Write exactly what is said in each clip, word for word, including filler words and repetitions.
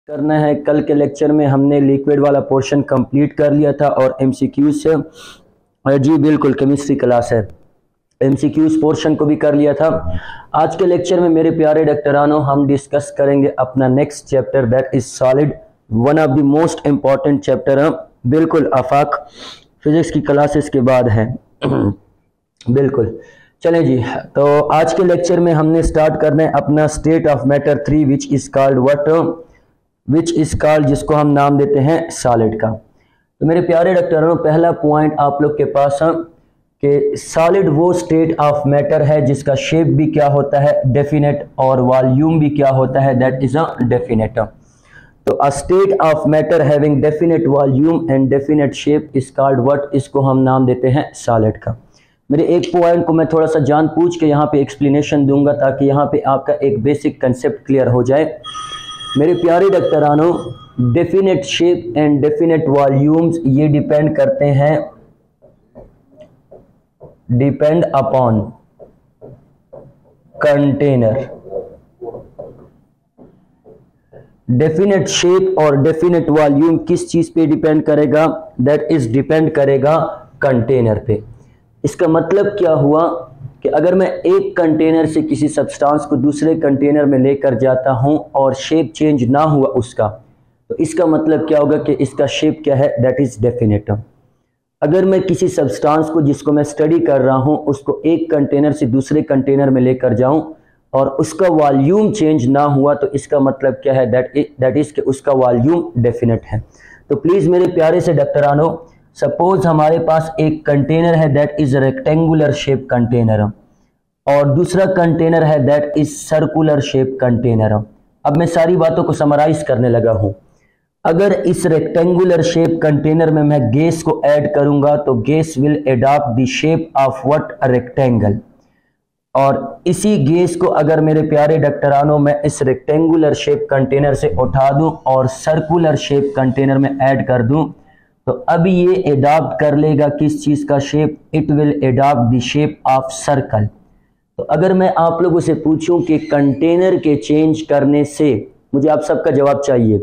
करना है। कल के लेक्चर में हमने लिक्विड वाला पोर्शन कंप्लीट कर लिया था और एमसीक्यूज से, जी बिल्कुल केमिस्ट्री क्लास है, एमसीक्यूज पोर्शन को भी कर लिया था। आज के लेक्चर में मेरे प्यारे डॉक्टरानों हम डिस्कस करेंगे अपना next chapter, that is solid, one of the most important chapter है। बिल्कुल आफाक फिजिक्स की क्लासेस के बाद है। बिल्कुल चलें जी, तो आज के लेक्चर में हमने स्टार्ट करना है अपना state of matter three which is called what, which is called, जिसको हम नाम देते हैं सॉलिड का। तो मेरे प्यारे डॉक्टरों, पहला पॉइंट आप लोग के पास है कि सॉलिड वो स्टेट ऑफ मैटर है जिसका शेप भी क्या होता है, डेफिनेट, और वॉल्यूम भी क्या होता है, दैट इज अ डेफिनेट। तो a state of matter having definite volume and definite shape is called what, इसको हम नाम देते हैं सॉलिड का। मेरे एक पॉइंट को मैं थोड़ा सा जान पूछ के यहाँ पे एक्सप्लेनेशन दूंगा ताकि यहाँ पे आपका एक बेसिक कंसेप्ट क्लियर हो जाए। मेरे प्यारे डॉक्टरानों, definite shape and definite volumes ये डिपेंड करते हैं, depend upon container. Definite shape और डेफिनेट वॉल्यूम किस चीज पे डिपेंड करेगा, दैट इज डिपेंड करेगा कंटेनर पे। इसका मतलब क्या हुआ कि अगर मैं एक कंटेनर से किसी सब्सटेंस को दूसरे कंटेनर में लेकर जाता हूं और शेप चेंज ना हुआ उसका, तो इसका मतलब क्या होगा कि इसका शेप क्या है, दैट इज डेफिनेट। अगर मैं किसी सब्सटेंस को जिसको मैं स्टडी कर रहा हूं उसको एक कंटेनर से दूसरे कंटेनर में लेकर जाऊं और उसका वॉल्यूम चेंज ना हुआ, तो इसका मतलब क्या है, दैट दैट इज कि उसका वॉल्यूम डेफिनेट है। तो प्लीज मेरे प्यारे से डॉक्टरानों, सपोज हमारे पास एक कंटेनर है that is rectangular shape container और दूसरा कंटेनर है that is circular shape container. अब मैं सारी बातों को समराइज करने लगा हूं। अगर इस रेक्टेंगुलर शेप कंटेनर में मैं गैस को ऐड करूंगा तो gas will adopt the shape of what, a rectangle. और इसी गैस को अगर मेरे प्यारे डॉक्टरानों मैं इस रेक्टेंगुलर शेप कंटेनर से उठा दूं और सर्कुलर शेप कंटेनर में ऐड कर दूं, तो अब ये एडॉप्ट कर लेगा किस चीज का shape, it will adopt the shape of circle. तो अगर मैं आप लोगों से पूछूं कि कंटेनर के चेंज करने से, मुझे आप सबका जवाब चाहिए,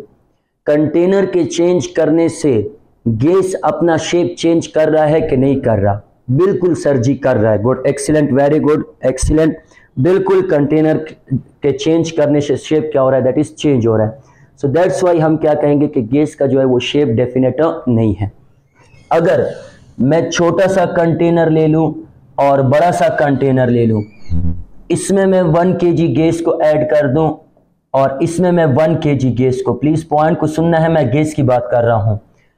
कंटेनर के चेंज करने से गैस अपना शेप चेंज कर रहा है कि नहीं कर रहा? बिल्कुल सर जी कर रहा है। Good, excellent, very good, excellent. बिल्कुल कंटेनर के चेंज करने से शेप क्या हो रहा है, दैट इज चेंज हो रहा है। सो दैट्स वाई हम क्या कहेंगे कि गैस का जो है वो शेप डेफिनेट नहीं है। अगर मैं छोटा सा कंटेनर ले लूं और बड़ा सा कंटेनर ले लूं, इसमें मैं वन केजी गैस को ऐड कर दूं और इसमें मैं वन केजी गैस को, प्लीज पॉइंट को सुनना है, मैं गैस की बात कर रहा हूं।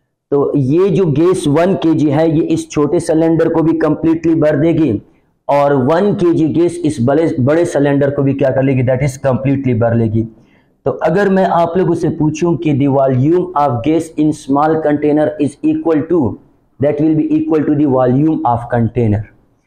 तो ये जो गैस वन केजी है ये इस छोटे सिलेंडर को भी कंप्लीटली भर देगी और वन केजी गैस इस बड़े बड़े सिलेंडर को भी क्या कर लेगी, दैट इज कंप्लीटली भर लेगी। तो अगर मैं आप लोगों से पूछूं कि the volume of gas in small container is equal to, that will be equal to the volume of container.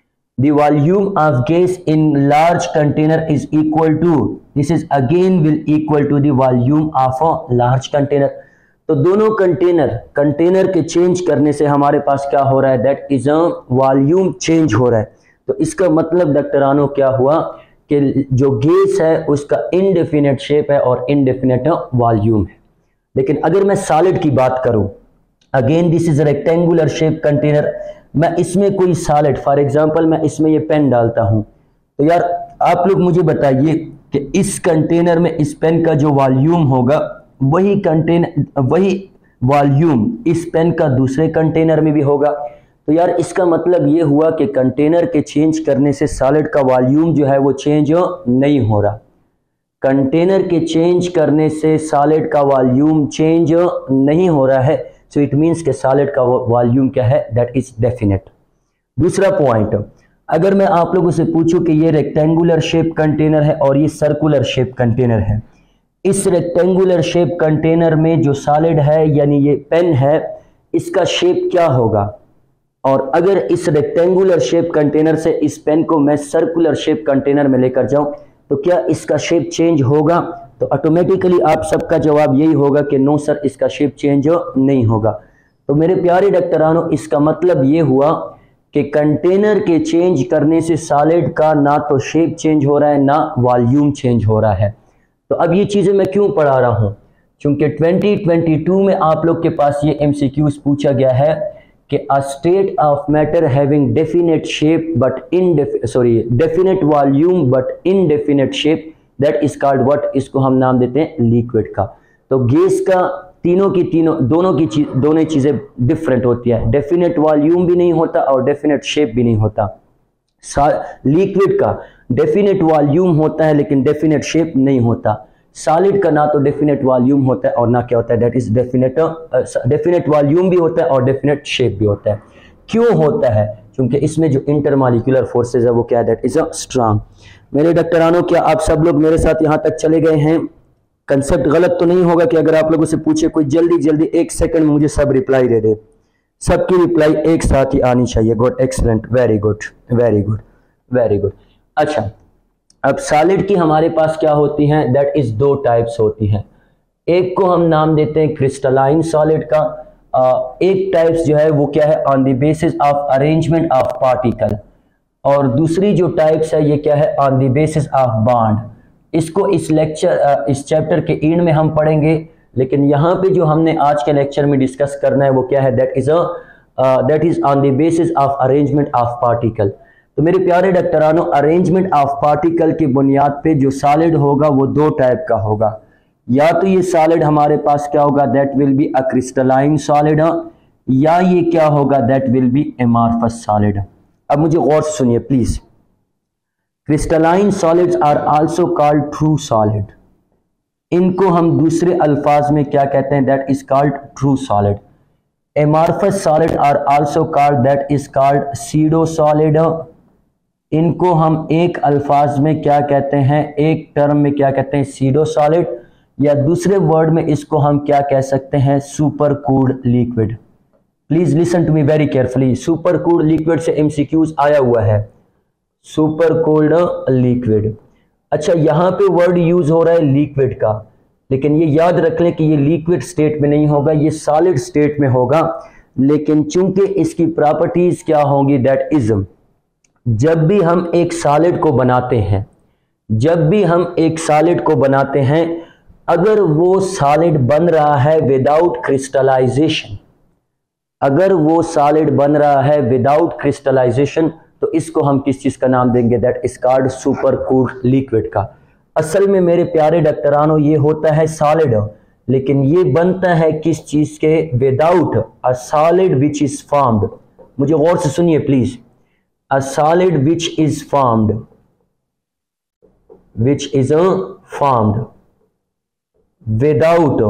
The volume of gas in large container is equal to, this is again will equal to the volume of a large container. तो दोनों container container के change करने से हमारे पास क्या हो रहा है, that is a volume change हो रहा है। तो इसका मतलब डॉक्टरानों क्या हुआ कि जो गैस है उसका इनडेफिनेट शेप है और इनडेफिनेट वॉल्यूम है। लेकिन अगर मैं सॉलिड की बात करूं, again this is rectangular shape container, मैं इसमें कोई सॉलिड, फॉर एग्जांपल मैं इसमें ये पेन डालता हूं, तो यार आप लोग मुझे बताइए कि इस कंटेनर में इस पेन का जो वॉल्यूम होगा वही कंटेनर वही वॉल्यूम इस पेन का दूसरे कंटेनर में भी होगा। तो यार इसका मतलब ये हुआ कि कंटेनर के चेंज करने से सॉलिड का वॉल्यूम जो है वो चेंज नहीं हो रहा। कंटेनर के चेंज करने से सॉलिड का वॉल्यूम चेंज नहीं हो रहा है। सो इट मींस कि सॉलिड का वॉल्यूम क्या है, दैट इज डेफिनेट। दूसरा पॉइंट, अगर मैं आप लोगों से पूछूं कि ये रेक्टेंगुलर शेप कंटेनर है और ये सर्कुलर शेप कंटेनर है, इस रेक्टेंगुलर शेप कंटेनर में जो सॉलिड है यानी ये पेन है, इसका शेप क्या होगा? और अगर इस रेक्टेंगुलर शेप कंटेनर से इस पेन को मैं सर्कुलर शेप कंटेनर में लेकर जाऊं तो क्या इसका शेप चेंज होगा? तो ऑटोमेटिकली आप सबका जवाब यही होगा कि नो सर, इसका शेप चेंज नहीं होगा। तो मेरे प्यारे डॉक्टरानों, इसका मतलब ये हुआ कि कंटेनर के चेंज करने से सॉलिड का ना तो शेप चेंज हो रहा है ना वॉल्यूम चेंज हो रहा है। तो अब ये चीजें मैं क्यों पढ़ा रहा हूं? चूंकि ट्वेंटी ट्वेंटी टू में आप लोग के पास ये एमसीक्यूज पूछा गया है कि a state of matter having definite shape but in sorry definite volume but indefinite shape that is called what, इसको हम नाम देते हैं लिक्विड का। तो गैस का तीनों की तीनों दोनों की चीज दोनों चीजें डिफरेंट होती है, डेफिनेट वॉल्यूम भी नहीं होता और डेफिनेट शेप भी नहीं होता। लिक्विड का डेफिनेट वॉल्यूम होता है लेकिन डेफिनेट शेप नहीं होता। सॉलिड का ना तो डेफिनेट वॉल्यूम होता है और ना क्या होता है, that is definite definite volume भी होता है और डेफिनेट शेप भी होता है। क्यों होता है? क्योंकि इसमें जो इंटरमॉलिक्यूलर फोर्सेज है वो क्या है, दैट इज अ स्ट्रांग। मेरे डॉक्टरानों, क्या आप सब लोग मेरे साथ यहाँ तक चले गए हैं? कंसेप्ट गलत तो नहीं होगा कि अगर आप लोगों से पूछे कोई जल्दी जल्दी एक सेकंड में मुझे सब रिप्लाई दे दे? सबकी रिप्लाई एक साथ ही आनी चाहिए। Good, excellent, very good, very good, very good. अच्छा, अब सॉलिड की हमारे पास क्या होती हैं, दैट इज दो टाइप्स होती हैं। एक को हम नाम देते हैं क्रिस्टलाइन सॉलिड का, एक टाइप्स जो है वो क्या है, on the basis of arrangement of particle, और दूसरी जो टाइप्स है ये क्या है, on the basis of bond. इसको इस लेक्चर इस चैप्टर के एंड में हम पढ़ेंगे, लेकिन यहाँ पे जो हमने आज के लेक्चर में डिस्कस करना है वो क्या है, that is a that is on the basis of arrangement of particle. तो मेरे प्यारे डॉक्टरानों, अरेंजमेंट ऑफ पार्टिकल की बुनियाद पे जो सॉलिड होगा वो दो टाइप का होगा। या तो ये सॉलिड हमारे पास क्या होगा, that will be a crystalline solid, या ये क्या होगा, that will be amorphous solid. अब मुझे गौर से सुनिए please. Crystalline solids are also called true solid. इनको हम दूसरे अल्फाज में क्या कहते हैं, that is called true solid. Amorphous solid are also called, that is called pseudo solid. इनको हम एक अल्फाज में क्या कहते हैं, एक टर्म में क्या कहते हैं, सीडो सॉलिड, या दूसरे वर्ड में इसको हम क्या कह सकते हैं, super cooled liquid. Please listen to me very carefully. Super cooled liquid से एमसीक्यूज आया हुआ है, सुपर कोल्ड लिक्विड। अच्छा, यहाँ पे वर्ड यूज हो रहा है लिक्विड का, लेकिन ये याद रख लें कि ये लिक्विड स्टेट में नहीं होगा, ये सॉलिड स्टेट में होगा। लेकिन चूंकि इसकी प्रॉपर्टीज क्या होंगी, दैट इज, जब भी हम एक सॉलिड को बनाते हैं जब भी हम एक सॉलिड को बनाते हैं अगर वो सॉलिड बन रहा है विदाउट क्रिस्टलाइजेशन, अगर वो सॉलिड बन रहा है विदाउट क्रिस्टलाइजेशन, तो इसको हम किस चीज का नाम देंगे, that is called super cooled liquid का। असल में मेरे प्यारे डॉक्टरानों ये होता है सॉलिड, लेकिन ये बनता है किस चीज के, without a solid which is formed. मुझे गौर से सुनिए प्लीज। A solid which is formed which is a formed without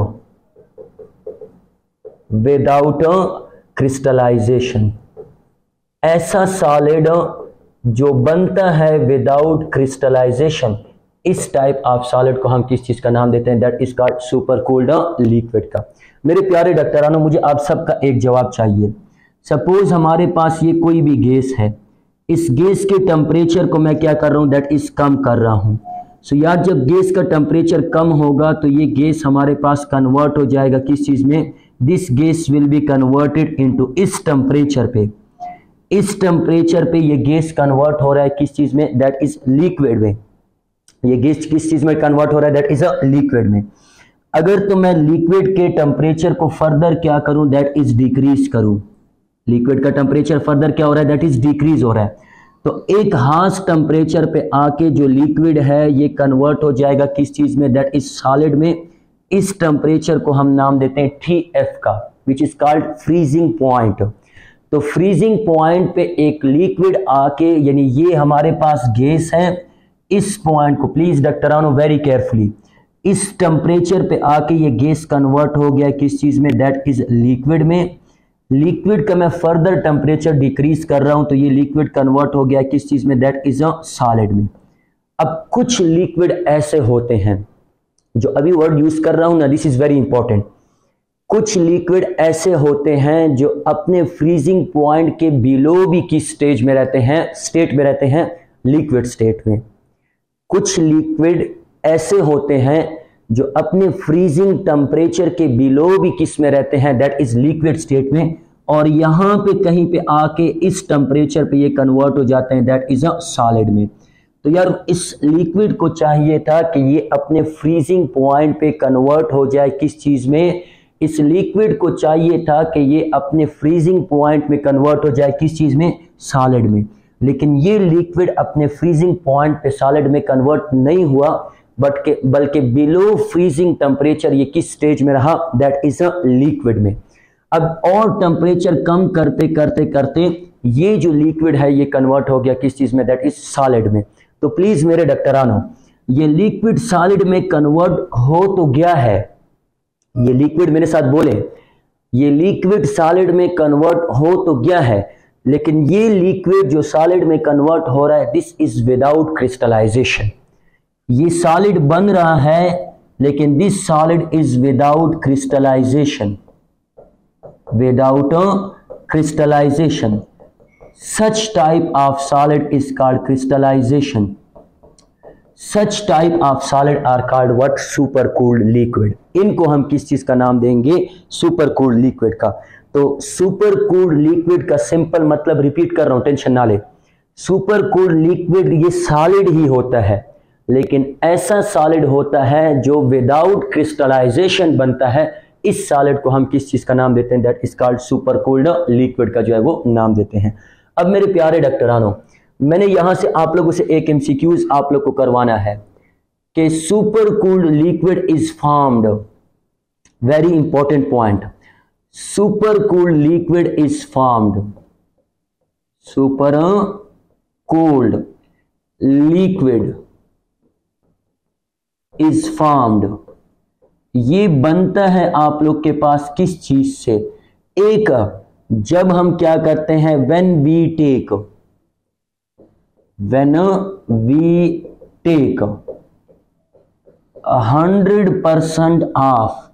without crystallization. ऐसा सॉलिड जो बनता है विदाउट क्रिस्टलाइजेशन, इस टाइप ऑफ सॉलिड को हम किस चीज का नाम देते हैं, that is called super cooled liquid का। मेरे प्यारे डॉक्टरानों, मुझे आप सबका एक जवाब चाहिए। सपोज हमारे पास ये कोई भी गैस है, इस गैस के टेम्परेचर को मैं क्या कर रहा हूं, दैट इज कम कर रहा हूं। सो यार, जब गैस का टेम्परेचर कम होगा तो ये गैस हमारे पास कन्वर्ट हो जाएगा किस चीज में, this gas will be converted into, इस टेम्परेचर पे इस टेम्परेचर पे ये गैस कन्वर्ट हो रहा है किस चीज में, दैट इज लिक्विड में। ये गैस किस चीज में कन्वर्ट हो रहा है, दैट इज अ लिक्विड में। अगर तो मैं लिक्विड के टेम्परेचर को फर्दर क्या करूं, दैट इज डिक्रीज करूं। लिक्विड का टेम्परेचर फर्दर क्या हो रहा है, दैट इज डिक्रीज हो रहा है। तो एक हार्श टेम्परेचर पे आके जो लिक्विड है ये कन्वर्ट हो जाएगा किस चीज में, दैट इज सॉलिड में। इस टेम्परेचर को हम नाम देते हैं टी एफ का, which is called freezing point. तो फ्रीजिंग पॉइंट पे एक लिक्विड आके, यानी ये हमारे पास गैस है, इस पॉइंट को प्लीज डॉक्टरानो वेरी केयरफुली, इस टेम्परेचर पे आके ये गैस कन्वर्ट हो गया किस चीज में, दैट इज लिक्विड में। लिक्विड का मैं फर्दर टेम्परेचर डिक्रीज कर रहा हूं तो ये लिक्विड कन्वर्ट हो गया किस चीज में, दैट इज अ सॉलिड में। अब कुछ लिक्विड ऐसे होते हैं, जो अभी वर्ड यूज कर रहा हूं ना, दिस इज वेरी इंपॉर्टेंट। कुछ लिक्विड ऐसे होते हैं जो अपने फ्रीजिंग पॉइंट के बिलो भी किस स्टेज में रहते हैं, स्टेट में रहते हैं, लिक्विड स्टेट में। कुछ लिक्विड ऐसे होते हैं जो अपने फ्रीजिंग टेम्परेचर के बिलो भी किस में रहते हैं, दैट इज लिक्विड स्टेट में, और यहां पे कहीं पे आके इस टेम्परेचर पे ये कन्वर्ट हो जाते हैं, दैट इज अ सॉलिड में। तो यार इस लिक्विड को चाहिए था कि ये अपने फ्रीजिंग पॉइंट पे कन्वर्ट हो जाए किस चीज में, इस लिक्विड को चाहिए था कि ये अपने फ्रीजिंग पॉइंट में कन्वर्ट हो जाए किस चीज में, सॉलिड में। लेकिन ये लिक्विड अपने फ्रीजिंग पॉइंट पे सॉलिड में कन्वर्ट नहीं हुआ, बट के बल्कि बिलो फ्रीजिंग टेम्परेचर ये किस स्टेज में रहा, दैट इज अ लिक्विड में। अब और टेम्परेचर कम करते करते करते ये जो लिक्विड है ये कन्वर्ट हो गया किस चीज में, दैट इज सॉलिड में। तो प्लीज मेरे डॉक्टरानो, ये लिक्विड सॉलिड में कन्वर्ट हो तो गया है, ये लिक्विड मेरे साथ बोले, ये लिक्विड सॉलिड में कन्वर्ट हो तो गया है, लेकिन ये लिक्विड जो सॉलिड में कन्वर्ट हो रहा है दिस इज विदाउट क्रिस्टलाइजेशन। ये सॉलिड बन रहा है लेकिन this solid is without crystallization, without crystallization. Such type of solid is called crystallization. Such type of solid are called what? Supercooled liquid. इनको हम किस चीज का नाम देंगे? सुपरकूल्ड लिक्विड का। तो सुपरकूल्ड लिक्विड का सिंपल मतलब रिपीट कर रहा हूं, टेंशन ना ले। सुपरकूल्ड लिक्विड ये सॉलिड ही होता है, लेकिन ऐसा सॉलिड होता है जो विदाउट क्रिस्टलाइजेशन बनता है। इस सॉलिड को हम किस चीज का नाम देते हैं? That is called supercooled liquid का जो है वो नाम देते हैं। अब मेरे प्यारे डॉक्टरानों, मैंने यहां से आप लोगों से एक एमसीक्यूज आप लोग को करवाना है कि supercooled liquid is formed, very important point, supercooled liquid is formed, supercooled liquid is formed, ये बनता है आप लोग के पास किस चीज से? एक, जब हम क्या करते हैं, when we take, when we take hundred percent of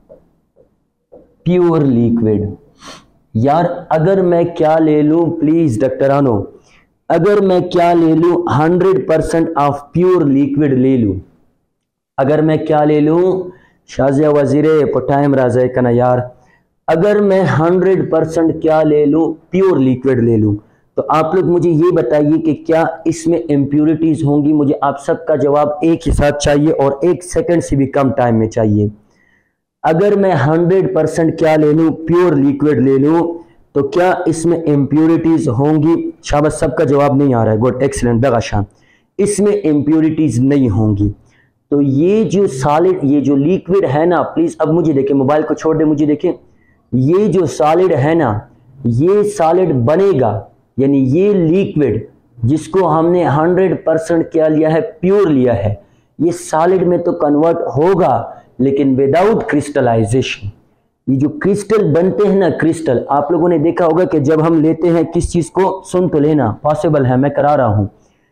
pure liquid. यार अगर मैं क्या ले लूं, प्लीज डॉक्टरानो, अगर मैं क्या ले लूं, hundred percent of pure liquid ले लूं, अगर मैं क्या ले लूं, शाजिया वजीरे टाइम राजा कना यार, अगर मैं हंड्रेड परसेंट क्या ले लूं, प्योर लिक्विड ले लूं, तो आप लोग मुझे ये बताइए कि क्या इसमें इम्प्यूरिटीज होंगी? मुझे आप सबका जवाब एक ही साथ चाहिए और एक सेकंड से भी कम टाइम में चाहिए। अगर मैं हंड्रेड परसेंट क्या ले लूं, प्योर लिक्विड ले लूं, तो क्या इसमें इम्प्यूरिटीज होंगी? शाबाश, सबका जवाब नहीं आ रहा है, गुड, एक्सीलेंट, दगाशान, इसमें इम्प्यूरिटीज नहीं होंगी। तो ये जो सॉलिड, ये जो लिक्विड है ना, प्लीज अब मुझे देखें, मोबाइल को छोड़ दे, मुझे देखें, ये जो सॉलिड है ना, ये सॉलिड बनेगा, यानी ये लिक्विड जिसको हमने हंड्रेड परसेंट क्या लिया है, प्योर लिया है, ये सॉलिड में तो कन्वर्ट होगा लेकिन विदाउट क्रिस्टलाइजेशन। ये जो क्रिस्टल बनते हैं ना, क्रिस्टल आप लोगों ने देखा होगा कि जब हम लेते हैं किस चीज को, सुन तो लेना, पॉसिबल है, मैं करा रहा हूं।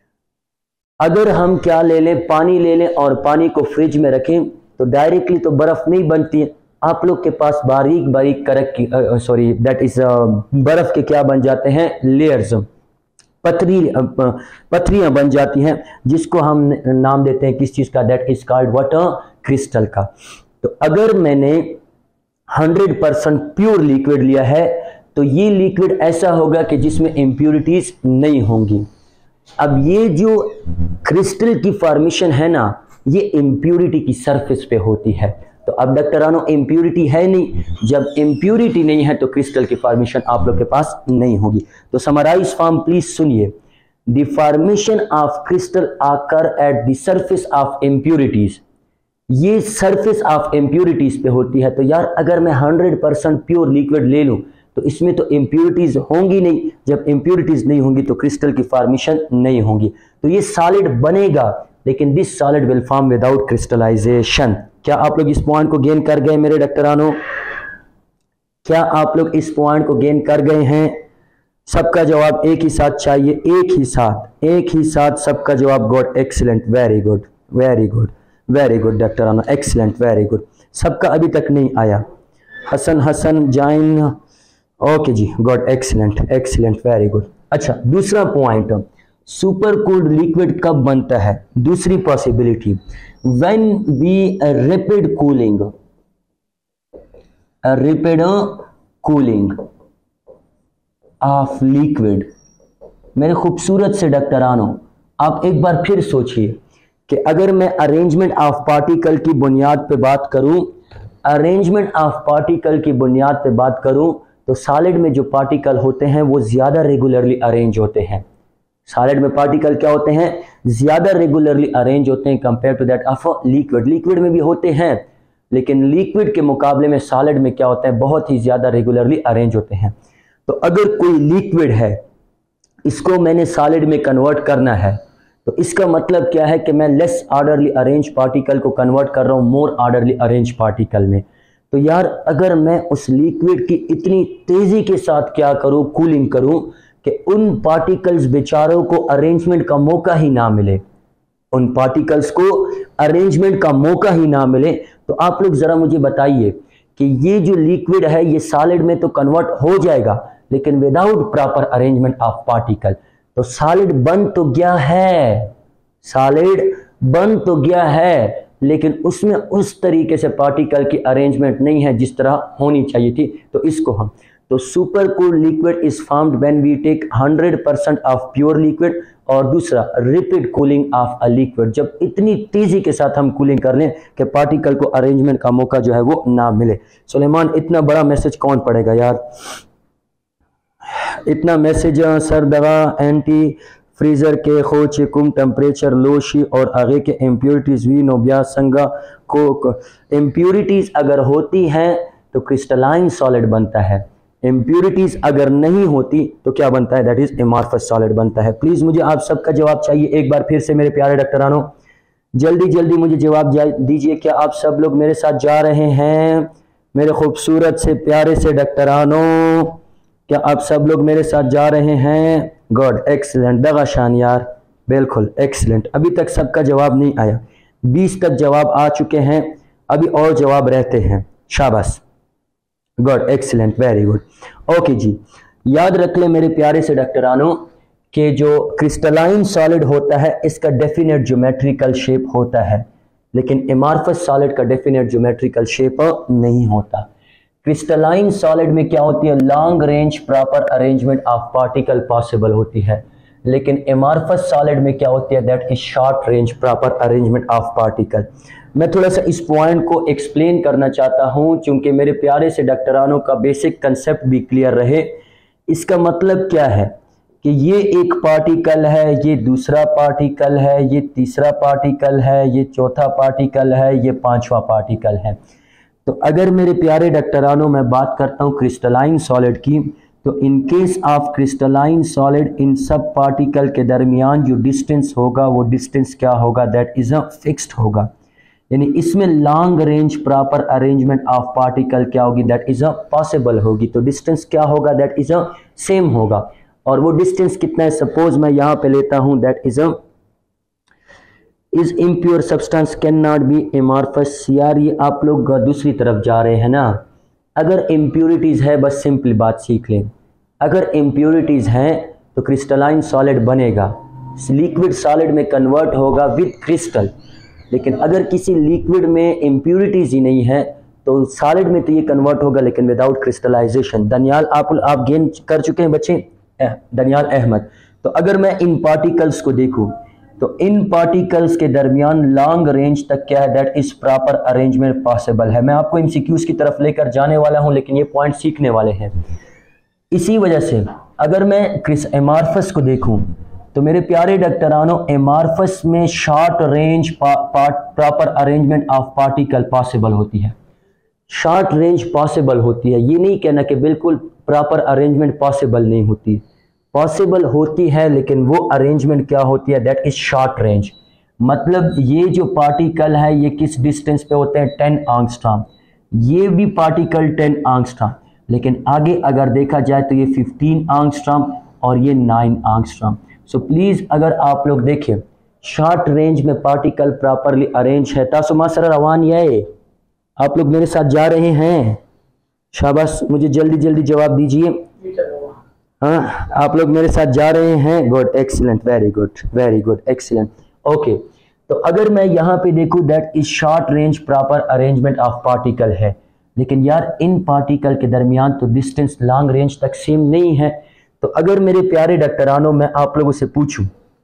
अगर हम क्या ले लें, पानी ले लें और पानी को फ्रिज में रखें, तो डायरेक्टली तो बर्फ नहीं बनती है, आप लोग के पास बारीक बारीक करक की, सॉरी दैट इज बर्फ के क्या बन जाते हैं, लेयर्स, पथरी पथरियां बन जाती हैं, जिसको हम नाम देते हैं किस चीज का, that is called water, crystal का। तो अगर मैंने हंड्रेड परसेंट प्योर लिक्विड लिया है, तो ये लिक्विड ऐसा होगा कि जिसमें इम्प्यूरिटीज नहीं होंगी। अब ये जो क्रिस्टल की फॉर्मेशन है ना, ये इम्प्यूरिटी की सरफेस पे होती है। तो अब डॉक्टरानो इम्प्यूरिटी है नहीं, जब इम्प्यूरिटी नहीं है तो क्रिस्टल की फॉर्मेशन आप लोग के पास नहीं होगी। तो समराइज फॉर्म प्लीज सुनिए, the formation of crystal occur at the surface of impurities, ये सरफेस ऑफ इम्प्यूरिटीज पे होती है। तो यार अगर मैं हंड्रेड परसेंट प्योर लिक्विड ले लूं, तो इसमें तो इम्प्यूरिटीज होंगी नहीं, जब इम्प्यूरिटीज नहीं होंगी तो क्रिस्टल की फॉर्मेशन नहीं होगी। तो ये सॉलिड बनेगा, लेकिन this solid will form without crystallization. क्या आप लोग इस पॉइंट को गेन कर गए मेरे डॉक्टरानो? क्या आप लोग इस पॉइंट को गेन कर गए हैं? सबका जवाब एक ही साथ चाहिए, एक ही साथ, एक ही साथ सबका जवाब। Good, excellent, very good, very good, very good डॉक्टरानो, एक्सीलेंट, वेरी गुड। सबका अभी तक नहीं आया। हसन हसन जाइन, okay ji, good, excellent, excellent, very good. अच्छा, दूसरा पॉइंट, सुपरकूल्ड लिक्विड कब बनता है? दूसरी possibility, when we rapid cooling, rapid cooling of liquid. मेरे खूबसूरत से डॉक्टरानो, आप एक बार फिर सोचिए कि अगर मैं अरेंजमेंट ऑफ पार्टिकल की बुनियाद पे बात करूं, अरेंजमेंट ऑफ पार्टिकल की बुनियाद पे बात करूं तो सॉलिड में जो पार्टिकल होते हैं वो ज्यादा रेगुलरली अरेंज होते हैं। सॉलिड में पार्टिकल क्या होते हैं, ज्यादा रेगुलरली अरेंज होते हैं compare to that of liquid. Liquid में भी होते हैं लेकिन लिक्विड के मुकाबले में सॉलिड में क्या होता है, बहुत ही ज्यादा रेगुलरली अरेंज होते हैं। तो अगर कोई लिक्विड है, इसको मैंने सॉलिड में कन्वर्ट करना है, तो इसका मतलब क्या है कि मैं लेस ऑर्डरली अरेंज पार्टिकल को कन्वर्ट कर रहा हूं मोर ऑर्डरली अरेंज पार्टिकल में। तो यार अगर मैं उस लिक्विड की इतनी तेजी के साथ क्या करूं, कूलिंग करूं कि उन पार्टिकल्स बेचारों को अरेंजमेंट का मौका ही ना मिले, उन पार्टिकल्स को अरेंजमेंट का मौका ही ना मिले, तो आप लोग जरा मुझे बताइए कि ये जो लिक्विड है ये सॉलिड में तो कन्वर्ट हो जाएगा लेकिन without proper arrangement of particle. तो सॉलिड बन तो गया है, सॉलिड बन तो गया है लेकिन उसमें उस तरीके से पार्टिकल की अरेंजमेंट नहीं है जिस तरह होनी चाहिए थी। तो इसको हम तो super cooled liquid is formed when we take hundred percent of pure liquid, और दूसरा rapid cooling of a liquid, जब इतनी तेजी के साथ हम कूलिंग कर लें कि पार्टिकल को अरेंजमेंट का मौका जो है वो ना मिले। सुलेमान इतना बड़ा मैसेज कौन पढ़ेगा यार, इतना मैसेज सर दवा एंटी फ्रीजर के खोच कुम टेम्परेचर लोशी और आगे के इम्प्योरिटीज वी नोबिया संगा को इम्प्योरिटीज अगर होती हैं तो क्रिस्टलाइन सॉलिड बनता है, इम्प्योरिटीज अगर नहीं होती तो क्या बनता है, दैट इज एमॉर्फस सॉलिड बनता है। प्लीज मुझे आप सबका जवाब चाहिए एक बार फिर से मेरे प्यारे डॉक्टरानों, जल्दी जल्दी मुझे जवाब दीजिए। क्या आप सब लोग मेरे साथ जा रहे हैं मेरे खूबसूरत से प्यारे से डॉक्टरानों, क्या आप सब लोग मेरे साथ जा रहे हैं? गुड, एक्सीलेंट, दगाशान यार, बिल्कुल एक्सीलेंट। अभी तक सबका जवाब नहीं आया, बीस तक जवाब आ चुके हैं, अभी और जवाब रहते हैं, शाबाश, good, excellent, very good. Okay ji, याद रख ले मेरे प्यारे से डॉक्टरानों कि जो क्रिस्टलाइन सॉलिड होता है इसका डेफिनेट ज्योमेट्रिकल शेप होता है लेकिन एमॉर्फस सॉलिड का डेफिनेट ज्योमेट्रिकल शेप नहीं होता। क्रिस्टलाइन सॉलिड में क्या होती है, long range proper arrangement of particle possible होती है, लेकिन एमॉर्फस सॉलिड में क्या होती है, that is short range proper arrangement of particle. मैं थोड़ा सा इस पॉइंट को एक्सप्लेन करना चाहता हूं क्योंकि मेरे प्यारे से डॉक्टरानों का बेसिक कंसेप्ट भी क्लियर रहे। इसका मतलब क्या है कि ये एक पार्टिकल है, ये दूसरा पार्टिकल है, ये तीसरा पार्टिकल है, ये चौथा पार्टिकल है, ये पांचवा पार्टिकल है। तो अगर मेरे प्यारे डॉक्टरानों मैं बात करता हूँ क्रिस्टलाइन सॉलिड की, तो in case of crystalline solid इन सब पार्टिकल के दरमियान जो डिस्टेंस होगा वो डिस्टेंस क्या होगा, दैट इज अ फिक्स्ड होगा, यानी इसमें long range proper arrangement of particle क्या होगी, दैट इज अ पॉसिबल होगी। तो डिस्टेंस क्या होगा, दैट इज अ सेम होगा, और वो डिस्टेंस कितना है, सपोज मैं यहाँ पे लेता हूँ, that is a is impure substance can not be amorphous. यार ये आप लोग दूसरी तरफ जा रहे हैं ना, अगर इम्प्योरिटीज है, बस सिंपल बात सीख लें, अगर इम्प्योरिटीज हैं तो क्रिस्टलाइन सॉलिड बनेगा, लिक्विड सॉलिड में कन्वर्ट होगा विद क्रिस्टल, लेकिन अगर किसी लिक्विड में इम्प्योरिटीज ही नहीं है तो सॉलिड में तो ये कन्वर्ट होगा लेकिन विदाउट क्रिस्टलाइजेशन। दनियाल आप आप गेन कर चुके हैं बच्चे, दनियाल अहमद। तो अगर मैं इन पार्टिकल्स को देखूं तो इन पार्टिकल्स के दरमियान लॉन्ग रेंज तक क्या है, that is proper arrangement possible है। मैं आपको एमसीक्यूज की तरफ लेकर जाने वाला हूं लेकिन ये पॉइंट सीखने वाले हैं। इसी वजह से अगर मैं एमॉर्फस को देखूं तो मेरे प्यारे डॉक्टरानों, एमॉर्फस में short range proper arrangement of particle possible होती है, शॉर्ट रेंज पॉसिबल होती है। ये नहीं कहना कि बिल्कुल प्रॉपर अरेंजमेंट पॉसिबल नहीं होती, पॉसिबल होती है लेकिन वो अरेंजमेंट क्या होती है, दैट इज शॉर्ट रेंज। मतलब ये जो पार्टिकल है ये किस डिस्टेंस पे होते हैं, टेन एंगस्ट्रॉम, ये भी पार्टिकल टेन एंगस्ट्रॉम, लेकिन आगे अगर देखा जाए तो ये फिफ्टीन एंगस्ट्रॉम और ये नाइन एंगस्ट्रॉम। सो प्लीज अगर आप लोग देखें शॉर्ट रेंज में पार्टिकल प्रॉपरली अरेंज है। तासुमा सर रवान ये आप लोग मेरे साथ जा रहे हैं, शाबाश, मुझे जल्दी जल्दी जवाब दीजिए। हाँ, आप लोग मेरे साथ जा रहे हैं, good, excellent, very good, very good, excellent, okay. तो अगर मैं यहाँ पे देखूँ, that is short range proper arrangement of particle है, लेकिन यार इन पार्टिकल के दरमियान तो डिस्टेंस लॉन्ग रेंज तक सेम नहीं है। तो अगर मेरे प्यारे डॉक्टरानों मैं आप लोगों से पूछूं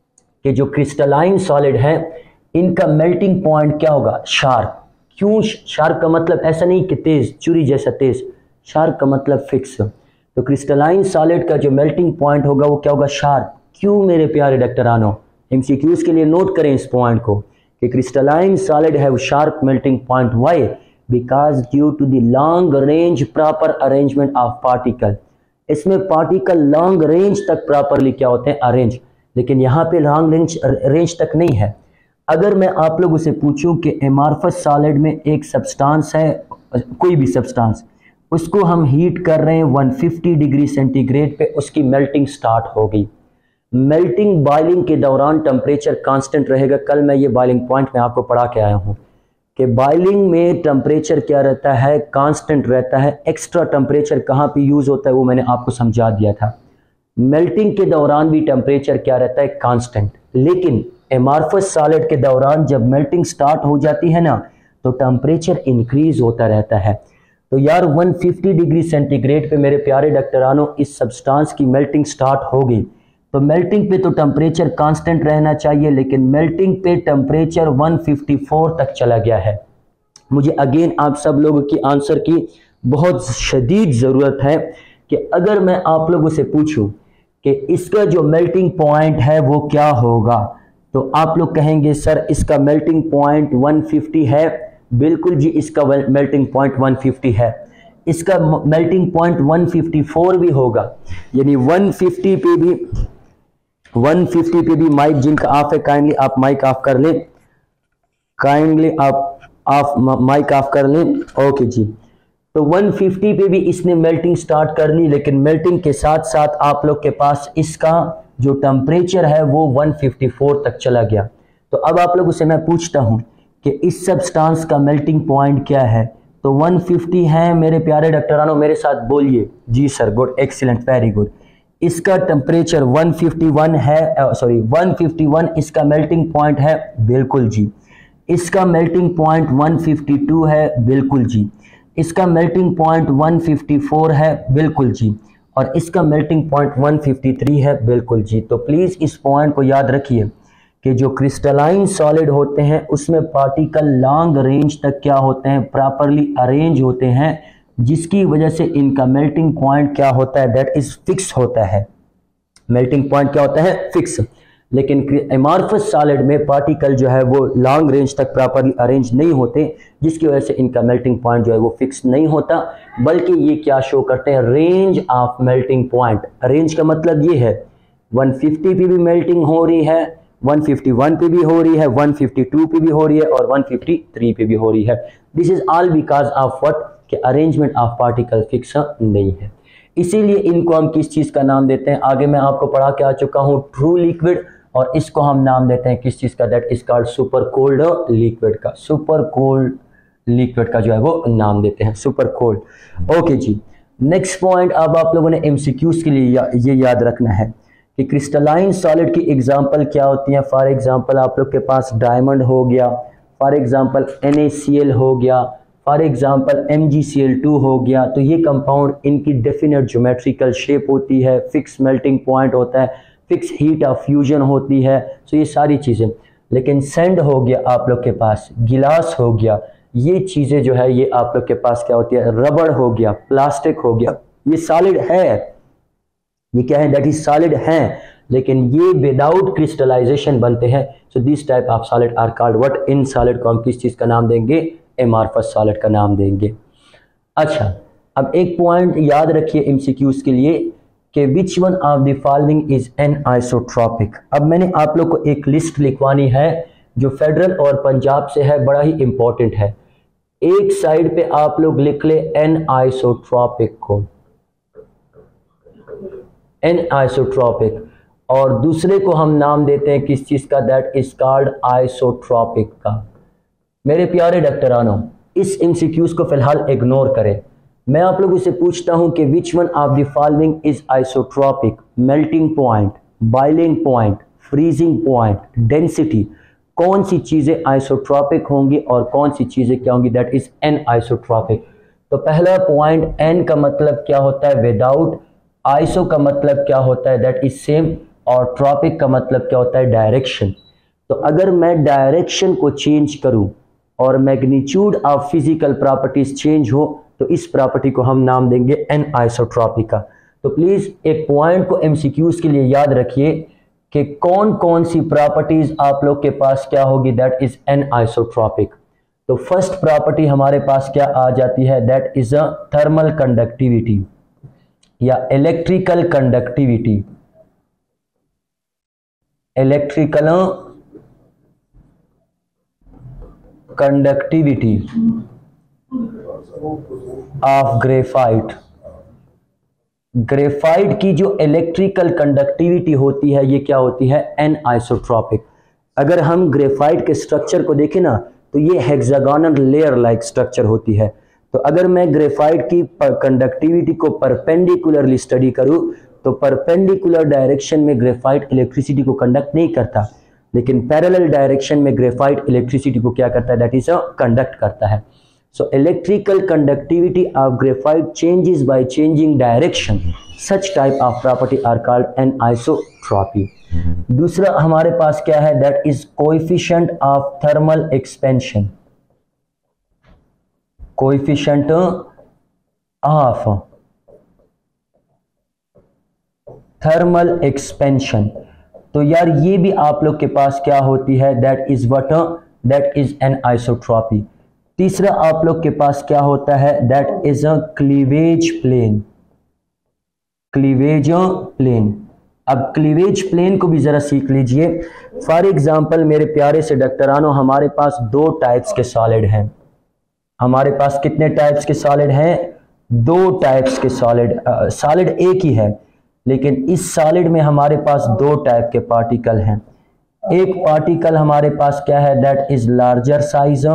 कि जो क्रिस्टलाइन सॉलिड है इनका मेल्टिंग पॉइंट क्या होगा, शार्प। क्यों शार्प का मतलब ऐसा नहीं कि तेज, चुरी जैसा तेज, शार्प का मतलब फिक्स। तो क्रिस्टलाइन सॉलिड का जो मेल्टिंग पॉइंट होगा वो क्या होगा, शार्प। क्यों मेरे प्यारे डॉक्टरानो, एमसीक्यूज के लिए नोट करें इस पॉइंट को कि crystalline solid have sharp melting point. Why? Because due to the long range proper arrangement of particle. इसमें पार्टिकल लॉन्ग रेंज तक प्रॉपरली क्या होते हैं, अरेंज। लेकिन यहाँ पे लॉन्ग रेंज रेंज तक नहीं है। अगर मैं आप लोगों से पूछूं कि एमार्फस सॉलिड में एक सब्सटेंस है, कोई भी सब्सटेंस, उसको हम हीट कर रहे हैं एक सौ पचास डिग्री सेंटीग्रेड पे, उसकी मेल्टिंग स्टार्ट हो गई। मेल्टिंग बॉइलिंग के दौरान टेम्परेचर कांस्टेंट रहेगा। कल मैं ये बॉइलिंग पॉइंट में आपको पढ़ा के आया हूँ कि बॉइलिंग में टेम्परेचर क्या रहता है, कांस्टेंट रहता है। एक्स्ट्रा टेम्परेचर कहाँ पे यूज होता है वो मैंने आपको समझा दिया था। मेल्टिंग के दौरान भी टेम्परेचर क्या रहता है, कांस्टेंट। लेकिन एमार्फस सॉलिड के दौरान जब मेल्टिंग स्टार्ट हो जाती है ना, तो टेम्परेचर इंक्रीज होता रहता है। तो यार एक सौ पचास डिग्री सेंटीग्रेड पे मेरे प्यारे डॉक्टरानों इस सब्सटेंस की मेल्टिंग स्टार्ट हो गई। तो मेल्टिंग पे तो टेम्परेचर कांस्टेंट रहना चाहिए, लेकिन मेल्टिंग पे टेम्परेचर एक सौ चौवन तक चला गया है। मुझे अगेन आप सब लोगों की आंसर की बहुत शदीद ज़रूरत है कि अगर मैं आप लोगों से पूछूं कि इसका जो मेल्टिंग पॉइंट है वो क्या होगा, तो आप लोग कहेंगे सर इसका मेल्टिंग पॉइंट एक सौ पचास है। बिल्कुल जी, इसका मेल्टिंग पॉइंट एक सौ पचास है। इसका मेल्टिंग पॉइंट एक सौ चौवन भी होगा, यानी एक सौ पचास पे भी एक सौ पचास पे भी माइक जिनका ऑफ है काइंडली आप माइक ऑफ कर लें, काइंडली आप ऑफ माइक ऑफ कर लें। ओके जी, तो एक सौ पचास पे भी इसने मेल्टिंग स्टार्ट कर ली, लेकिन मेल्टिंग के साथ साथ आप लोग के पास इसका जो टेम्परेचर है वो एक सौ चौवन तक चला गया। तो अब आप लोगों से मैं पूछता हूं कि इस सब्सटेंस का मेल्टिंग पॉइंट क्या है। तो एक सौ पचास है मेरे प्यारे डॉक्टरानों, मेरे साथ बोलिए। जी sir, good, excellent, very good. इसका टेम्परेचर एक सौ इक्यावन है, सॉरी एक सौ इक्यावन इसका मेल्टिंग पॉइंट है, बिल्कुल जी। इसका मेल्टिंग पॉइंट एक सौ बावन है, बिल्कुल जी। इसका मेल्टिंग पॉइंट एक सौ चौवन है, बिल्कुल जी। और इसका मेल्टिंग पॉइंट एक सौ तिरेपन है, बिल्कुल जी। तो प्लीज़ इस पॉइंट को याद रखिए कि जो क्रिस्टलाइन सॉलिड होते हैं उसमें पार्टिकल लॉन्ग रेंज तक क्या होते हैं, प्रॉपरली अरेंज होते हैं, जिसकी वजह से इनका मेल्टिंग पॉइंट क्या होता है, दैट इज फिक्स होता है। मेल्टिंग पॉइंट क्या होता है, फिक्स। लेकिन एमार्फस सॉलिड में पार्टिकल जो है वो लॉन्ग रेंज तक प्रॉपरली अरेंज नहीं होते, जिसकी वजह से इनका मेल्टिंग पॉइंट जो है वो फिक्स नहीं होता, बल्कि ये क्या शो करते हैं, range of melting point. Range का मतलब ये है एक सौ पचास पे भी मेल्टिंग हो रही है, एक सौ इक्यावन पे भी हो रही है, एक सौ बावन पे भी हो रही है और एक सौ तिरेपन पे भी हो रही है। This is all because of what, कि अरेंजमेंट ऑफ पार्टिकल फिक्स नहीं है। इसीलिए इनको हम किस चीज का नाम देते हैं, आगे मैं आपको पढ़ा के आ चुका हूं, ट्रू लिक्विड। और इसको हम नाम देते हैं किस चीज का, that is called super cold liquid का। सुपर कोल्ड लिक्विड का जो है वो नाम देते हैं, super cold. Okay ji, next point अब आप लोगों ने एमसीक्यूज के लिए या, ये याद रखना है कि क्रिस्टलाइन सॉलिड की एग्जांपल क्या होती है। फॉर एग्जांपल आप लोग के पास डायमंड हो गया, for example N A C L हो गया, for example M G C L two हो गया। तो ये कंपाउंड, इनकी डेफिनेट ज्योमेट्रिकल शेप होती है, फिक्स मेल्टिंग पॉइंट होता है, फिक्स हीट ऑफ फ्यूजन होती है। सो ये सारी चीज़ें। लेकिन सैंड हो गया आप लोग के पास, गिलास हो गया, ये चीज़ें जो है ये आप लोग के पास क्या होती है, रबड़ हो गया, प्लास्टिक हो गया, ये सॉलिड है, ये क्या है, दैट इज सॉलिड है, लेकिन ये विदाउट क्रिस्टलाइजेशन बनते हैं। So this type of solid are called what, इन सॉलिड को हम किस चीज़ का नाम देंगे, एमार्फस सॉलिड का नाम देंगे। अच्छा, अब एक पॉइंट याद रखिए एमसीक्यूज के लिए कि which one of the following is anisotropic. अब मैंने आप लोग को एक लिस्ट लिखवानी है जो फेडरल और पंजाब से है, बड़ा ही इंपॉर्टेंट है। एक साइड पे आप लोग लिख ले एन आइसोट्रॉपिक को, एन आइसोट्रॉपिक, और दूसरे को हम नाम देते हैं किस चीज का, दैट इज कॉल्ड आइसोट्रॉपिक का। मेरे प्यारे डॉक्टरानों, इस एमसीक्यूज को फिलहाल इग्नोर करें। मैं आप लोगों से पूछता हूं कि which one of the following is isotropic, melting point, boiling point, freezing point, density, कौन सी चीजें आइसोट्रॉपिक होंगी और कौन सी चीजें क्या होंगी, दैट इज एन आइसोट्रॉपिक। तो पहला पॉइंट, एन का मतलब क्या होता है, विदाउट, आइसो का मतलब क्या होता है, दैट इज सेम, और ट्रॉपिक का मतलब क्या होता है, डायरेक्शन। तो अगर मैं डायरेक्शन को चेंज करूं और magnitude of physical properties change हो तो इस प्रॉपर्टी को हम नाम देंगे एन आइसोट्रॉपिक का। तो प्लीज एक पॉइंट को एमसीक्यूज के लिए याद रखिए कि कौन कौन सी प्रॉपर्टीज आप लोग के पास क्या होगी, दैट इज एन आइसोट्रॉपिक। तो फर्स्ट प्रॉपर्टी हमारे पास क्या आ जाती है, that is a thermal conductivity या electrical conductivity, electrical conductivity of graphite. Graphite की जो इलेक्ट्रिकल कंडक्टिविटी होती है ये क्या होती है, एन आइसोट्रॉपिक। अगर हम ग्रेफाइट के स्ट्रक्चर को देखें ना तो ये हेक्सागोनल लेयर लाइक स्ट्रक्चर होती है। तो अगर मैं ग्रेफाइट की कंडक्टिविटी को परपेंडिकुलरली स्टडी करूं तो परपेंडिकुलर डायरेक्शन में ग्रेफाइट इलेक्ट्रिसिटी को कंडक्ट नहीं करता, लेकिन पैरेलल डायरेक्शन में ग्रेफाइट इलेक्ट्रिसिटी को क्या करता है, दैट इज अ कंडक्ट करता है। So electrical conductivity of graphite changes by changing direction, such type of property are called anisotropy. दूसरा हमारे पास क्या है, that is coefficient of thermal expansion, coefficient of thermal expansion. तो यार ये भी आप लोग के पास क्या होती है, that is what, that is anisotropy. तीसरा आप लोग के पास क्या होता है, that is a cleavage plane, cleavage plane. अब क्लीवेज प्लेन को भी जरा सीख लीजिए। फॉर एग्जांपल मेरे प्यारे से डॉक्टरानो, हमारे पास दो टाइप्स के सॉलिड हैं। हमारे पास कितने टाइप्स के सॉलिड हैं, दो टाइप्स के सॉलिड। सॉलिड एक ही है लेकिन इस सॉलिड में हमारे पास दो टाइप के पार्टिकल हैं। एक पार्टिकल हमारे पास क्या है, that is larger size,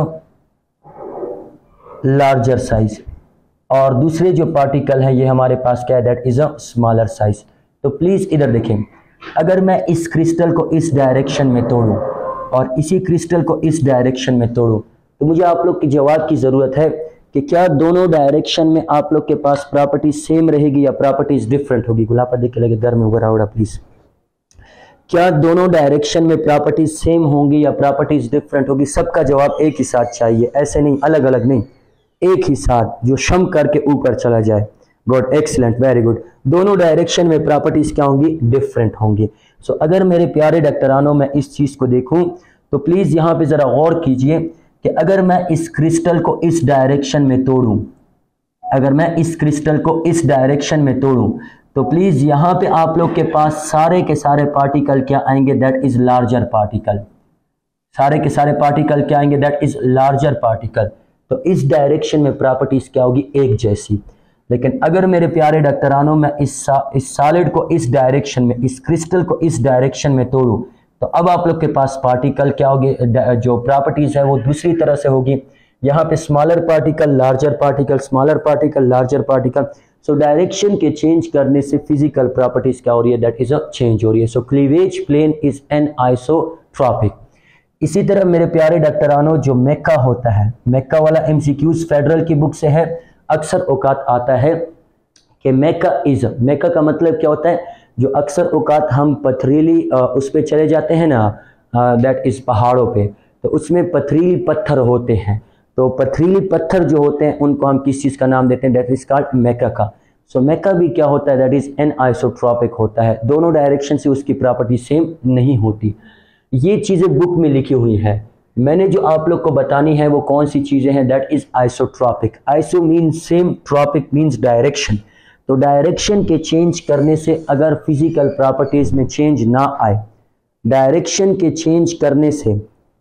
larger size, और दूसरे जो पार्टिकल है ये हमारे पास क्या है, that is a smaller size. तो प्लीज इधर देखें, अगर मैं इस क्रिस्टल को इस डायरेक्शन में तोड़ूं और इसी क्रिस्टल को इस डायरेक्शन में तोड़ूं तो मुझे आप लोग की जवाब की जरूरत है कि क्या दोनों डायरेक्शन में आप लोग के पास प्रॉपर्टी सेम रहेगी या प्रॉपर्टीज डिफरेंट होगी। गुलाब देख के लगे घर में उभरा उड़ा प्लीज। क्या दोनों डायरेक्शन में प्रॉपर्टीज सेम होंगी या प्रॉपर्टीज डिफरेंट होगी। सबका जवाब एक ही साथ चाहिए, ऐसे नहीं, अलग अलग नहीं, एक ही साथ जो शम करके ऊपर चला जाए। Good, excellent, very good. दोनों डायरेक्शन में प्रॉपर्टीज क्या होंगी, डिफरेंट होंगी। सो so, अगर मेरे प्यारे डॉक्टरानों में इस चीज को देखूं तो प्लीज यहां पे जरा गौर कीजिए कि अगर मैं इस क्रिस्टल को इस डायरेक्शन में तोड़ूं, अगर मैं इस क्रिस्टल को इस डायरेक्शन में तोड़ूं तो प्लीज यहां पे आप लोग के पास सारे के सारे पार्टिकल क्या आएंगे, दैट इज लार्जर पार्टिकल। सारे के सारे पार्टिकल क्या आएंगे, दैट इज लार्जर पार्टिकल। तो इस डायरेक्शन में प्रॉपर्टीज क्या होगी, एक जैसी। लेकिन अगर मेरे प्यारे डॉक्टरानों में इस सा, इस सॉलिड को इस डायरेक्शन में, इस क्रिस्टल को इस डायरेक्शन में तोड़ूं तो अब आप लोग के पास पार्टिकल क्या होगी, जो प्रॉपर्टीज है वो दूसरी तरह से होगी। यहाँ पे smaller particle, larger particle, smaller particle, larger particle. So direction के चेंज करने से फिजिकल प्रॉपर्टीज क्या हो रही है, दैट इज अ चेंज हो रही है। So cleavage plane is anisotropic. इसी तरह मेरे प्यारे डॉक्टरानों, जो मेका होता है, मेका वाला एमसीक्यूज फेडरल की बुक से है, अक्सर औकात आता है कि मेका इज, मेका का मतलब क्या होता है, जो अक्सर औकात हम पथरीली उस पे चले जाते हैं ना, दैट इज पहाड़ों पे, तो उसमें पथरीली पत्थर होते हैं। तो पथरीली पत्थर जो होते हैं उनको हम किस चीज़ का नाम देते हैं, दैट इज कॉल्ड मेका का। सो मेका भी क्या होता है, दैट इज एन आइसोट्रॉपिक होता है। दोनों डायरेक्शन से उसकी प्रॉपर्टी सेम नहीं होती। ये चीज़ें बुक में लिखी हुई है, मैंने जो आप लोग को बतानी है वो कौन सी चीज़ें हैं, that is isotropic. Iso means same, tropic means direction. तो डायरेक्शन के चेंज करने से अगर फिजिकल प्रॉपर्टीज में चेंज ना आए, डायरेक्शन के चेंज करने से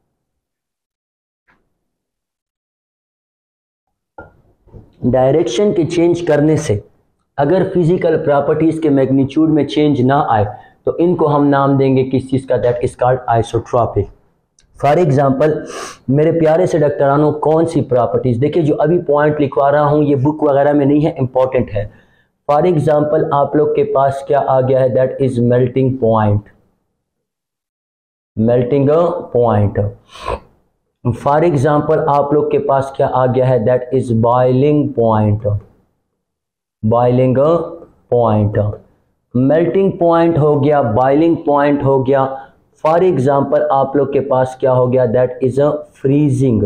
डायरेक्शन के चेंज करने से अगर फिजिकल प्रॉपर्टीज के मैग्नीट्यूड में चेंज ना आए तो इनको हम नाम देंगे किस चीज का, that is called isotropic. For example मेरे प्यारे से डॉक्टरानों, कौन सी प्रॉपर्टीज, देखिए जो अभी पॉइंट लिखवा रहा हूं ये बुक वगैरह में नहीं है, इंपॉर्टेंट है। फॉर एग्जाम्पल आप लोग के पास क्या आ गया है, that is melting point, melting point. For example आप लोग के पास क्या आ गया है, that is boiling point, boiling point. Melting point हो गया, बॉइलिंग पॉइंट हो गया। फॉर एग्जांपल आप लोग के पास क्या हो गया, that is a freezing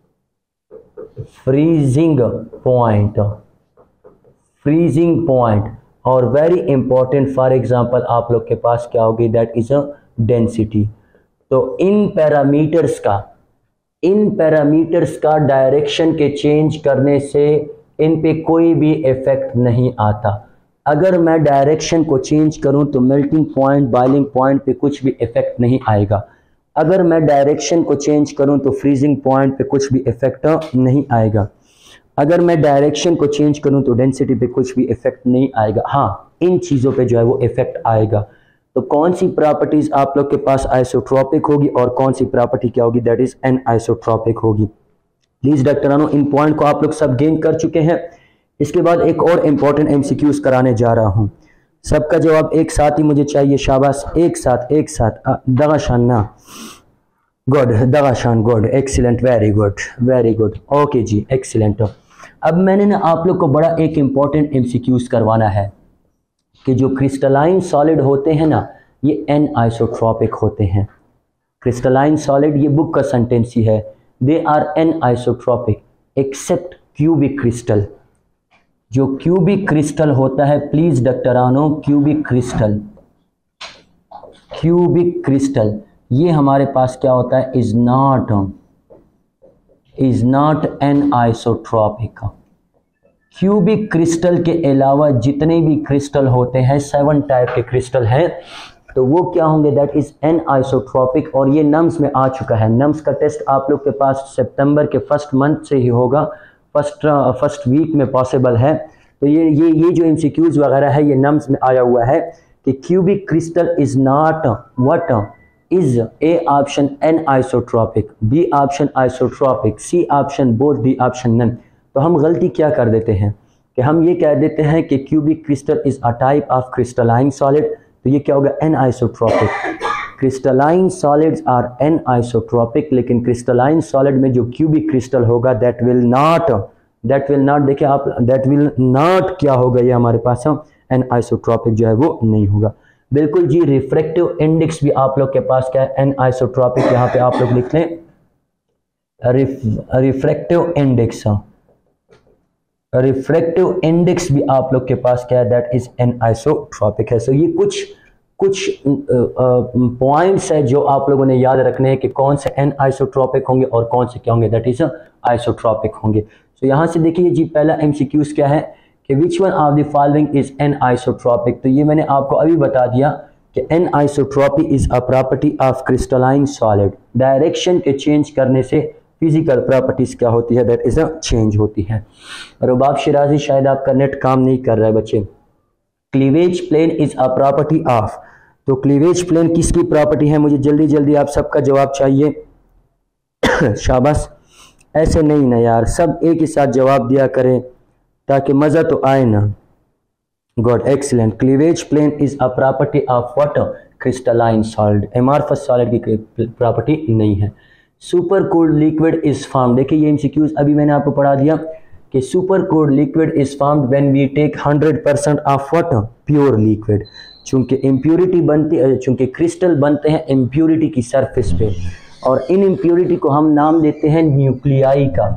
freezing point freezing point और वेरी इंपॉर्टेंट फॉर एग्जांपल आप लोग के पास क्या होगी, दैट इज अ डेंसिटी। तो इन पैरामीटर्स का इन पैरामीटर्स का डायरेक्शन के चेंज करने से इन पे कोई भी इफेक्ट नहीं आता। अगर मैं डायरेक्शन को चेंज करूं तो मेल्टिंग पॉइंट, बॉइलिंग पॉइंट पे कुछ भी इफेक्ट नहीं आएगा। अगर मैं डायरेक्शन को चेंज करूं तो फ्रीजिंग पॉइंट पे कुछ भी इफेक्ट नहीं आएगा। अगर मैं डायरेक्शन को चेंज करूं तो डेंसिटी पे कुछ भी इफेक्ट नहीं आएगा। हाँ, इन चीज़ों पे जो है वो इफेक्ट आएगा। तो कौन सी प्रॉपर्टीज आप लोग के पास आइसोट्रॉपिक होगी और कौन सी प्रॉपर्टी क्या होगी, दैट इज एन आइसोट्रॉपिक होगी। प्लीज डॉक्टरानो इन पॉइंट को आप लोग सब गेन कर चुके हैं। इसके बाद एक और इंपॉर्टेंट एमसीक्यूज कराने जा रहा हूं। सबका जवाब एक साथ ही मुझे चाहिए, शाबाश, एक साथ एक साथ दगाशान ना, गुड, दगाशान, good, excellent, very good very good, okay जी, एक्सीलेंट। अब मैंने ना आप लोग को बड़ा एक इंपॉर्टेंट एमसीक्यूज करवाना है कि जो क्रिस्टलाइन सॉलिड होते हैं ना, ये एन आइसोट्रॉपिक होते हैं। क्रिस्टलाइन सॉलिड, ये बुक का सेंटेंस ही है, they are anisotropic except cubic crystal. जो क्यूबिक क्रिस्टल होता है, प्लीज डॉक्टरानो, क्यूबिक क्रिस्टल क्यूबिक क्रिस्टल ये हमारे पास क्या होता है, is not is not anisotropic. Cubic crystal के अलावा जितने भी क्रिस्टल होते हैं, सेवन टाइप के क्रिस्टल हैं, तो वो क्या होंगे, दैट इज एन आइसोट्रॉपिक। और ये नम्स में आ चुका है। नम्स का टेस्ट आप लोग के पास सितंबर के फर्स्ट मंथ से ही होगा, फर्स्ट फर्स्ट वीक में पॉसिबल है। तो ये ये ये जो एमसीक्यूज वगैरह है, ये नम्स में आया हुआ है कि cubic crystal is not what, is A option anisotropic, B option isotropic, C option both, D option none. तो हम गलती क्या कर देते हैं कि हम ये कह देते हैं कि cubic crystal is a type of crystalline solid. तो ये क्या होगा, anisotropic. Crystalline solids are anisotropic, लेकिन क्रिस्टलाइन सॉलिड में जो क्यूबिक क्रिस्टल होगा, that will not that will not देखिए आप, दैट विल नॉट क्या होगा, ये हमारे पास एन आइसोट्रॉपिक जो है वो नहीं होगा। बिल्कुल जी। रिफ्रैक्टिव इंडेक्स भी आप लोग के पास क्या है, एन आइसोट्रॉपिक। यहाँ पे आप लोग लिख लें रिफ्रैक्टिव इंडेक्स रिफ्रैक्टिव इंडेक्स भी आप लोग के पास क्या है, दैट इज एन आइसोट्रॉपिक है। सो ये कुछ कुछ पॉइंट्स है जो आप लोगों ने याद रखने हैं कि कौन से एन आइसोट्रॉपिक होंगे और कौन से क्या होंगे, दैट इज आइसोट्रॉपिक होंगे। सो यहाँ से देखिए जी, पहला एमसीक्यूज क्या है कि which one of the following is anisotropic. तो ये मैंने आपको अभी बता दिया कि anisotropy is a property of crystalline solid. Direction के चेंज करने से फिजिकल प्रॉपर्टीज क्या होती है, दैट इज अ चेंज होती है। रुबाब शिराजी, शायद आपका नेट काम नहीं कर रहा है बच्चे। Cleavage plane is a property of, तो क्लीवेज प्लेन किसकी प्रॉपर्टी है, मुझे जल्दी जल्दी आप सबका जवाब चाहिए। शाबाश, ऐसे नहीं ना यार, सब एक ही साथ जवाब दिया करें ताकि मजा तो आए ना। Good, excellent. Cleavage plane is a property of what, crystalline solid. Amorphous solid की प्रॉपर्टी नहीं है। Super cooled liquid is form, देखिए ये एमसीक्यूज अभी मैंने आपको पढ़ा दिया कि super cooled liquid is formed when we take hundred percent of what, pure liquid. चूंकि इम्प्योरिटी बनती है, चूंकि क्रिस्टल बनते हैं इम्प्योरिटी की सरफेस पे, और इन इम्प्योरिटी को हम नाम देते हैं न्यूक्लियाई का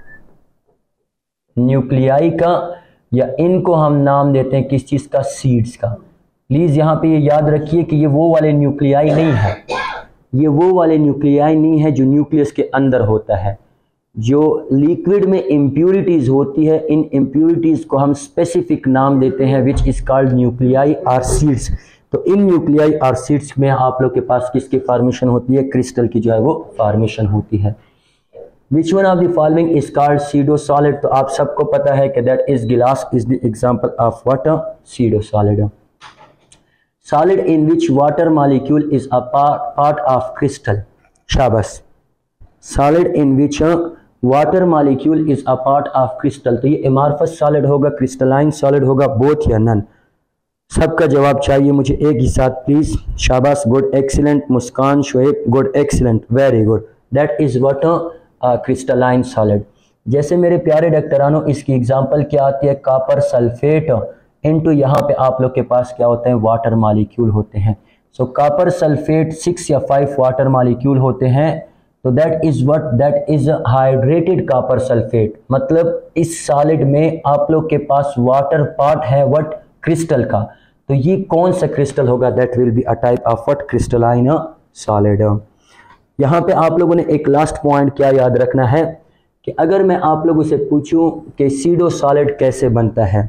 न्यूक्लियाई का या इनको हम नाम देते हैं किस चीज का, सीड्स का। प्लीज यहाँ पे ये याद रखिए कि ये वो वाले न्यूक्लियाई नहीं है, ये वो वाले न्यूक्लियाई नहीं है जो न्यूक्लियस के अंदर होता है। जो लिक्विड में इम्प्यूरिटीज होती है, इन इम्प्यूरिटीज को हम स्पेसिफिक नाम देते हैं विच इज कॉल्ड न्यूक्लियाई और सीड्स। तो इन न्यूक्लियाई और सीड्स में आप लोग के पास किसकी फॉर्मेशन होती है, क्रिस्टल की जो है वो फॉर्मेशन होती है। Which one of the following is called pseudo solid, तो आप सबको पता है कि that is glass is the example of water, pseudo solid. Solid in which water molecule is a part of crystal, शाबाश। Solid in which water molecule is a part of crystal, तो ये amorphous solid होगा, crystalline solid होगा, both या none. सबका जवाब चाहिए मुझे एक ही साथ प्लीज। शाबाश, good, excellent. Muskan, Shoaib, good, excellent, very good. That is what a crystalline solid. जैसे मेरे प्यारे डॉक्टरानों, इसकी एग्जांपल क्या आती है, कॉपर सल्फेट इनटू यहाँ पे आप लोग के पास क्या होते हैं, वाटर मॉलिक्यूल होते हैं। सो कॉपर सल्फेट सिक्स या फाइव वाटर मॉलिक्यूल होते हैं, तो that is what, that is hydrated copper sulphate. मतलब इस सॉलिड में आप लोग के पास वाटर पार्ट है व्हाट, क्रिस्टल का। तो ये कौन सा क्रिस्टल होगा, that will be a type of what, crystalline solid. यहाँ पे आप लोगों ने एक लास्ट पॉइंट क्या याद रखना है कि अगर मैं आप लोगों से पूछूं कि सीडो सॉलिड कैसे बनता है,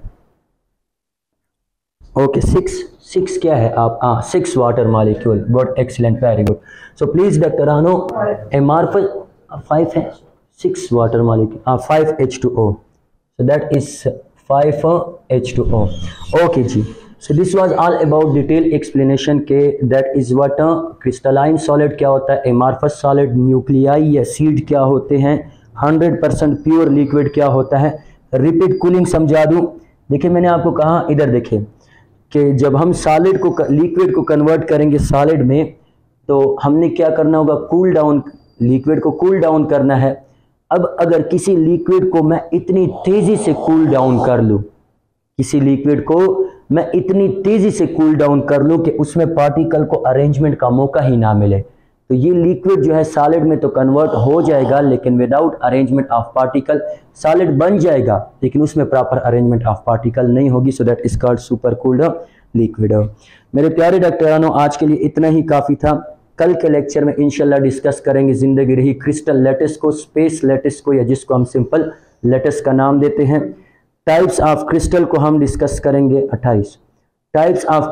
ओके सिक्स सिक्स क्या है आप, हाँ six water molecule, good excellent very good. So please doctor आनो एमार्फस फाइव है, सिक्स वाटर मॉलिक्यूल, हाँ five H two O, so that is five H two O. Okay जी, so this was all about detail explanation के that is what crystalline solid क्या होता है, amorphous solid, nuclei या seed क्या होते हैं, हंड्रेड परसेंट प्योर लिक्विड क्या होता है। रिपीट कूलिंग समझा दूं, देखिए मैंने आपको कहा, इधर देखिए कि जब हम सॉलिड को लिक्विड को कन्वर्ट करेंगे सॉलिड में, तो हमने क्या करना होगा, कूल डाउन, लिक्विड को कूल डाउन करना है। अब अगर किसी लिक्विड को मैं इतनी तेजी से कूल डाउन कर लूं, किसी लिक्विड को मैं इतनी तेजी से कूल डाउन कर लूं कि उसमें पार्टिकल को अरेंजमेंट का मौका ही ना मिले, तो ये लिक्विड जो है सॉलिड में तो कन्वर्ट हो जाएगा, लेकिन without arrangement of particle solid बन जाएगा, लेकिन उसमें प्रॉपर अरेंजमेंट ऑफ पार्टिकल नहीं होगी। So that is called super cooled liquid. मेरे प्यारे डॉक्टरानों, आज के लिए इतना ही काफ़ी था। कल के लेक्चर में इंशाल्लाह डिस्कस करेंगे जिंदगी रही क्रिस्टल लैटिस को, स्पेस लैटिस को, या जिसको हम सिंपल लैटिस का नाम देते हैं। टाइप्स ऑफ क्रिस्टल को हम डिस्कस करेंगे, अट्ठाईस टाइप्स ऑफ